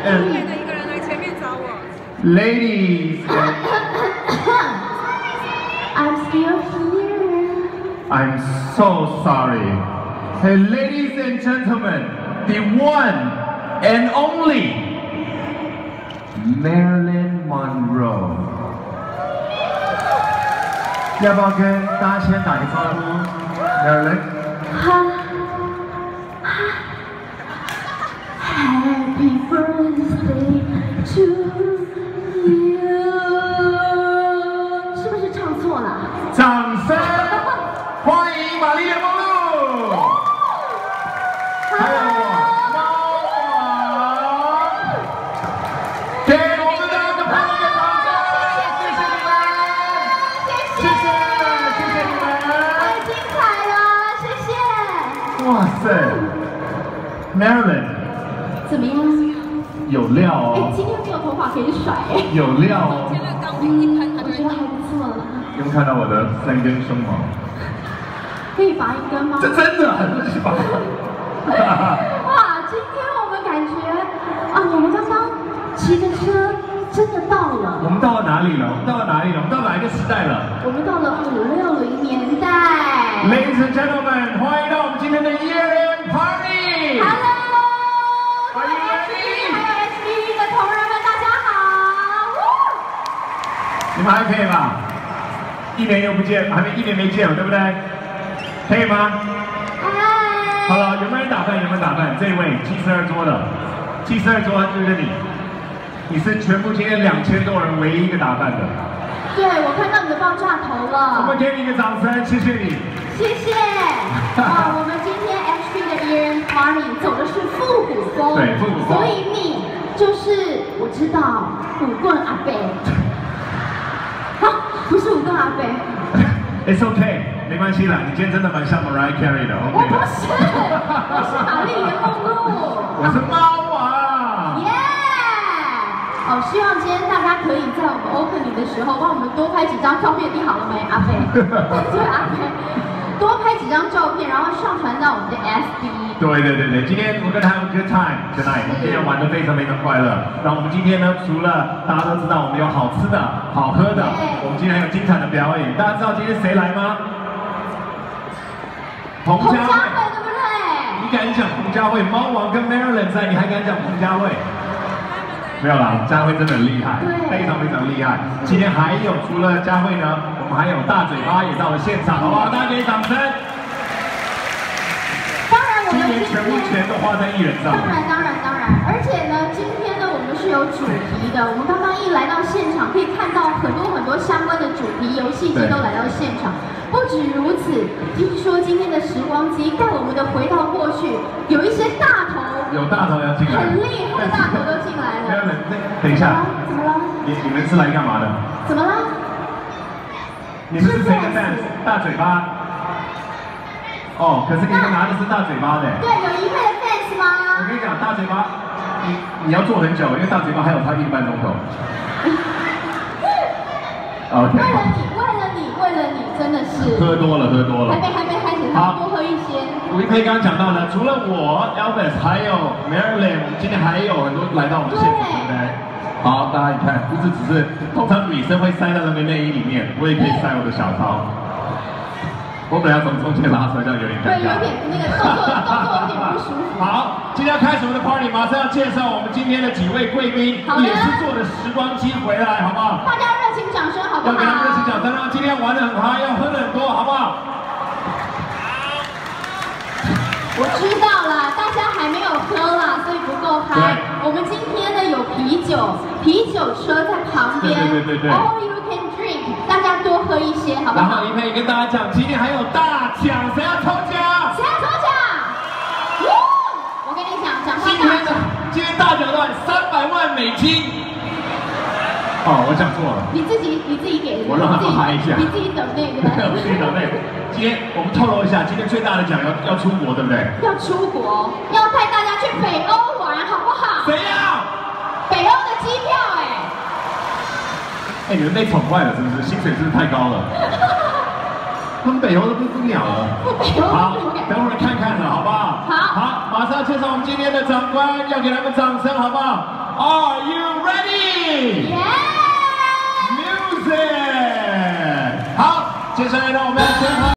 美的一个人来前面找我。 Ladies, I'm still here. I'm so sorry. Hey, ladies and gentlemen, the one and only Marilyn Monroe. 要不要跟大家先打个招呼 ？Marilyn。 Happy birthday to you。是不是唱错了？ 掌声欢迎玛丽莲梦露，还有我猫王，给我们的朋友们掌声，谢谢你们，谢谢你们， 太精彩了，谢谢。 哇塞 ，Marilyn， 怎么样？ 有料哦。 哎，今天没有头发可以甩哎。 有料哦。 我觉得还不错了。 有没有看到我的3根胸毛？ 可以拔一根吗？ 这真的很是拔。 哇，今天我们感觉啊，我们刚刚骑着车真的到了。 我们到了哪里了？我们到哪一个时代了？ 我们到了50、60年代。 Ladies and gentlemen， 欢迎到我们今天的year-end party。 Hello， Are you ready？ 还有 SB 的同仁们，大家好。 你们还可以吧？1年又不见，还没1年没见了，对不对？可以吗？ 嗨。 好了，有没有人打扮？这位72桌的，72桌就是你，你是全部今天2000多人唯一一个打扮的。 对，我看到你的爆炸头了。 我们给你一个掌声，谢谢你。 谢谢。哇，我们今天 HP 的 year-end party 走的是复古风， 对，复古风。 所以你就是我知道舞棍阿伯。不是舞棍阿伯。 It's okay， 没关系啦，你今天真的蛮像 Mariah Carey 的 ，OK 的。 我是玛丽莲梦露。 我是猫王。 耶！好，希望今天大家可以在我们 opening 的时候帮我们多拍几张照片，你好了没，阿贝？对，阿贝，多拍几张照片，然后上传到我们的 FB。 对，今天我跟他有 good time tonight， 我们今天玩得非常快乐。然后我们今天呢，除了大家都知道我们有好吃的、好喝的，我们今天还有精彩的表演。大家知道今天谁来吗？彭佳慧， 对不对？ 你敢讲彭佳慧？猫王跟 Marilyn 在，你还敢讲彭佳慧？没有啦，佳慧真的很厉害，非常厉害。今天还有除了佳慧呢，我们还有大嘴巴也到了现场，好不好？大家给掌声。今年全部钱都花在艺人上。 当然，而且呢，今天呢我们是有主题的。我们刚刚一来到现场，可以看到很多相关的主题游戏机都来到现场。不止如此，听说今天的时光机带我们的回到过去，有一些大头， 有大头要进来， 很厉害的大头都进来了。 等一下， 怎么了？ 你们是来干嘛的？ 怎么了？ 你们是谁的 fans？ 大嘴巴。哦，可是你们拿的是大嘴巴的。 对，有1位的 fans 吗？ 我跟你讲，大嘴巴，你要做很久，因为大嘴巴还有他1个半钟头。OK。为了你，真的是。喝多了。还没开始，多喝一些。吴一佩刚刚讲到的，除了我 Elvis， 还有 Marilyn， 我们今天还有很多来到我们现场，对不对？好，大家一看，不是只是通常女生会塞到那个内衣里面，我也可以塞我的小抄。我本来要从中间拉出来，这样有点尴尬。 对，有点那个动作有点不舒服。 好，今天要开始我们的 party， 马上要介绍我们今天的几位贵宾，也是坐着时光机回来，好不好？ 大家热情掌声，好不好？ 要给他们热情掌声，让今天玩得很嗨，要喝得很多，好不好？ 我知道啦，大家还没有喝啦，所以不够嗨。我们今天呢有啤酒车在旁边。 对。 All you can drink， 大家多喝一些，好不好？ 然后一佩跟大家讲，今天还有大奖，谁要抽奖？ 我跟你讲， 今天大奖段300万美金。哦，我讲错了。 你自己给的。 我让他们嗨一下。 你自己等那个。 我自己等那个。今天我们透露一下，今天最大的奖要出国，对不对？ 要出国，要带大家去北欧玩，好不好？ 谁要？ 北欧的机票你们被宠坏了是不是？薪水是不是太高了？他们北欧都不鸟了。好，等会儿看看了，好不好？ 好， 马上介绍我们今天的长官，要给他们掌声，好不好 Are you ready? Yeah! Music！ 好，接下来让我们先。